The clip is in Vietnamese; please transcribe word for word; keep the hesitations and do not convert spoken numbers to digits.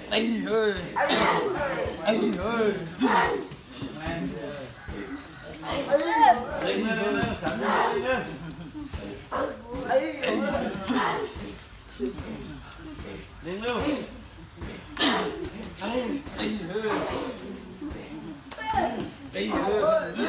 Ây ơi. Ây ơi. Lên lên lên, sẵn lên lên. Lên luôn. Ây ơi. Ây ơi.